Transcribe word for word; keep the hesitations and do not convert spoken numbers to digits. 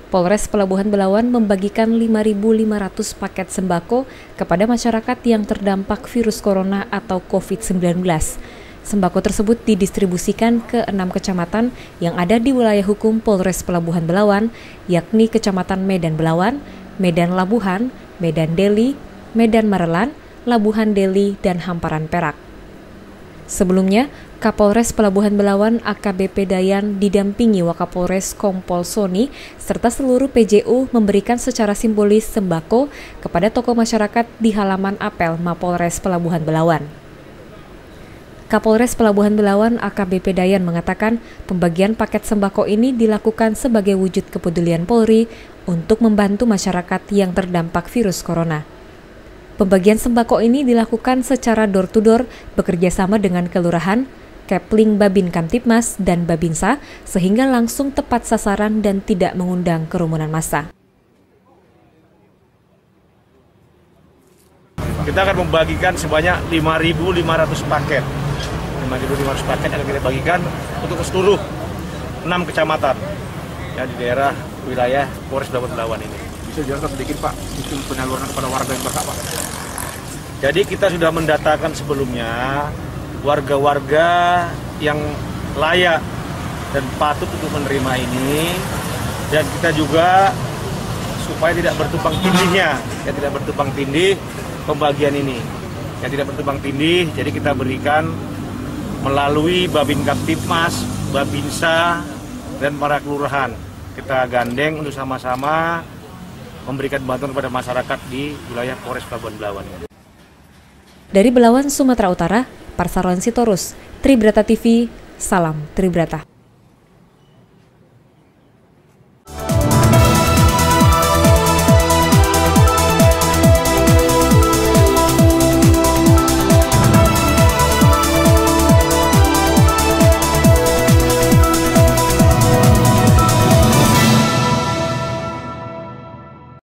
Polres Pelabuhan Belawan membagikan lima ribu lima ratus paket sembako kepada masyarakat yang terdampak virus corona atau covid sembilan belas. Sembako tersebut didistribusikan ke enam kecamatan yang ada di wilayah hukum Polres Pelabuhan Belawan, yakni Kecamatan Medan Belawan, Medan Labuhan, Medan Deli, Medan Marelan, Labuhan Deli, dan Hamparan Perak. Sebelumnya, Kapolres Pelabuhan Belawan A K B P Dayan didampingi Wakapolres Kompol Soni serta seluruh P J U memberikan secara simbolis sembako kepada tokoh masyarakat di halaman apel Mapolres Pelabuhan Belawan. Kapolres Pelabuhan Belawan A K B P Dayan mengatakan pembagian paket sembako ini dilakukan sebagai wujud kepedulian Polri untuk membantu masyarakat yang terdampak virus corona. Pembagian sembako ini dilakukan secara door-to-door bekerjasama dengan Kelurahan, Kepling Babin Kamtipmas, dan Babinsa sehingga langsung tepat sasaran dan tidak mengundang kerumunan massa. Kita akan membagikan sebanyak lima ribu lima ratus paket. lima ribu lima ratus paket yang kita bagikan untuk seluruh enam kecamatan ya, di daerah wilayah Polres Pelabuhan Belawan ini. Bisa jelaskan sedikit Pak, sistem penyaluran kepada warga yang berhak Pak? Jadi kita sudah mendatakan sebelumnya warga-warga yang layak dan patut untuk menerima ini, dan kita juga supaya tidak bertumpang tindihnya, ya tidak bertumpang tindih pembagian ini, yang tidak bertumpang tindih, jadi kita berikan melalui Babin Kamtipmas, Babinsa, dan para kelurahan. Kita gandeng untuk sama-sama memberikan bantuan kepada masyarakat di wilayah Polres Pelabuhan Belawan. Dari Belawan, Sumatera Utara, Parsarwan Sitorus, Tribrata T V, salam Tribrata.